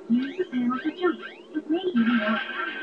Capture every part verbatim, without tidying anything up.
Use the panel to jump. It may even work.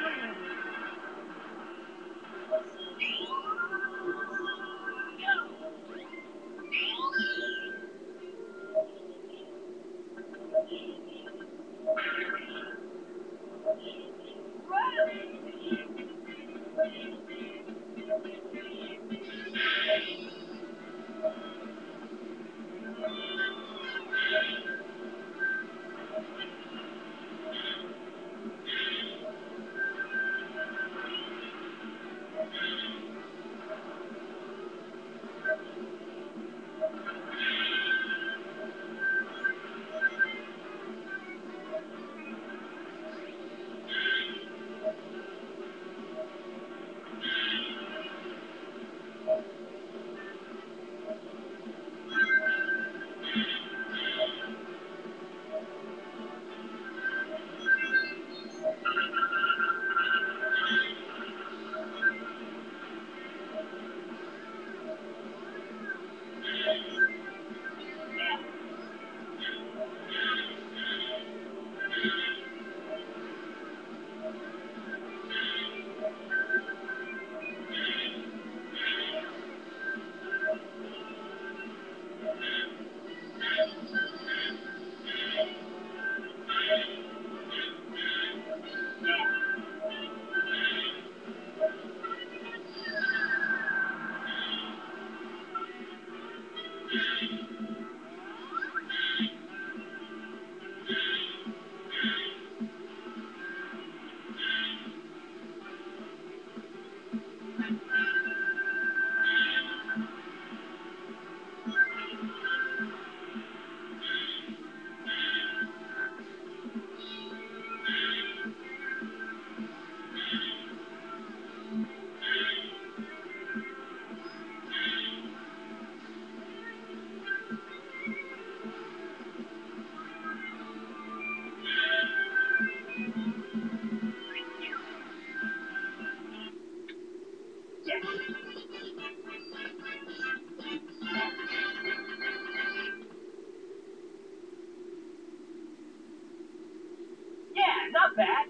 Yeah, not bad.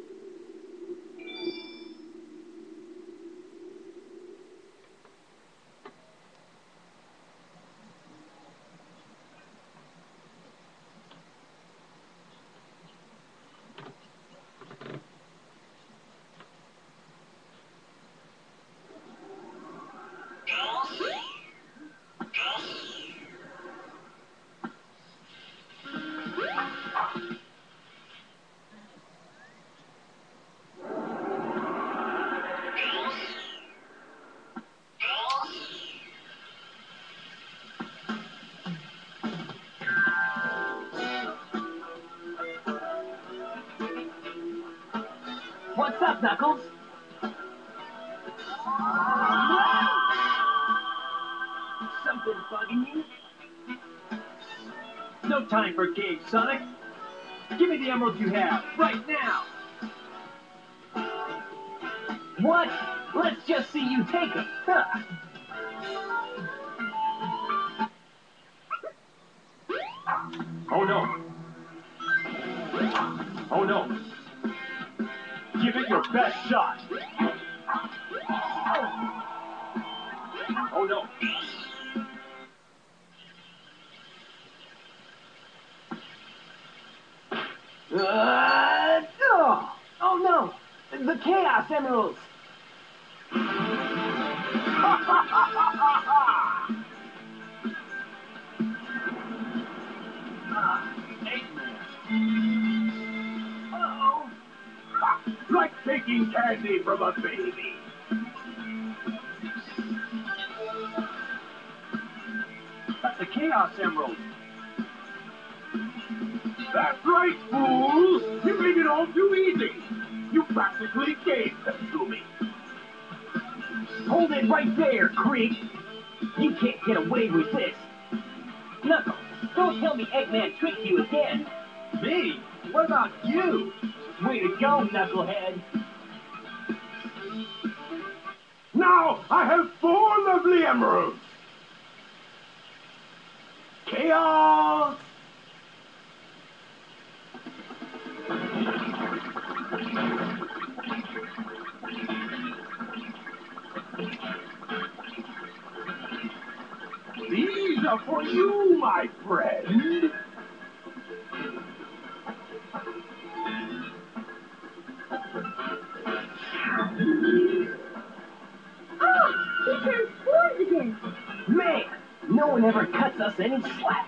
What's up, Knuckles? Something bugging you? No time for games, Sonic. Give me the emeralds you have, right now! What? Let's just see you take them. Huh. Oh no. Oh no. Give it your best shot. Oh no. Uh, oh, oh no! The Chaos Emeralds! Uh-oh. Like taking candy from a baby. That's the Chaos Emerald. That's right, fools! You made it all too easy. You practically gave them to me. Hold it right there, Creep! You can't get away with this! Knuckles, don't tell me Eggman tricked you again! Me? What about you? Way to go, Knucklehead! Now I have four lovely emeralds. Chaos! enough for you, my friend. Oh, he transformed again. Man, no one ever cuts us any slack.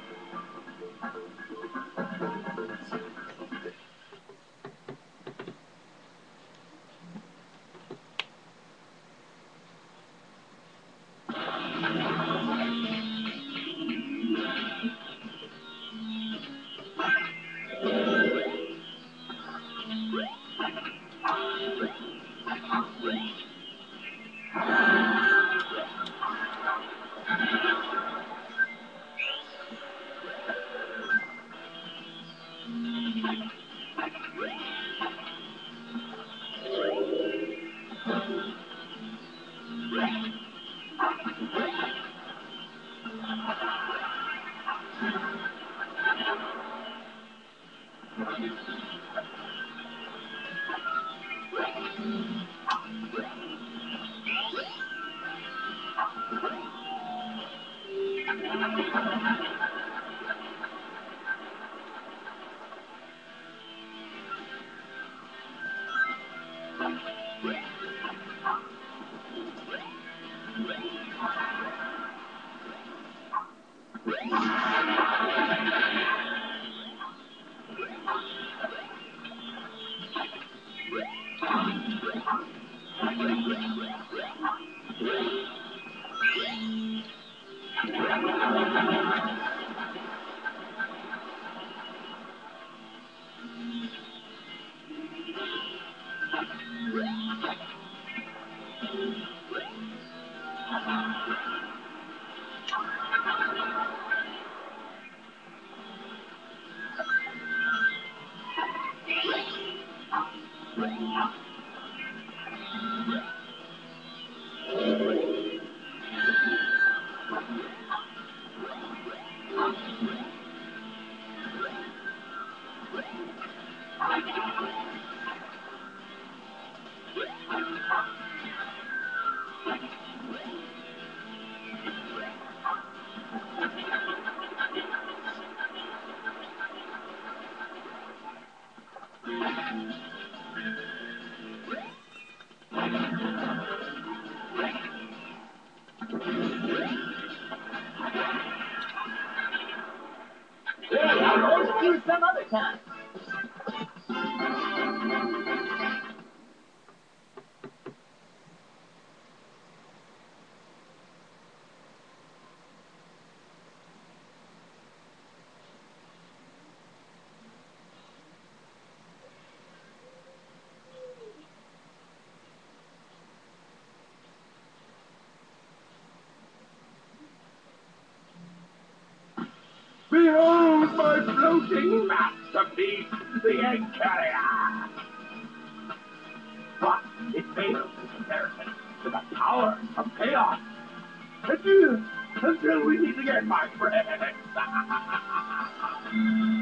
Hey, let's do some other time. Behold my floating masterpiece, the Egg Carrier. But it fails in comparison to the power of chaos. Adieu, until we meet again, my friends.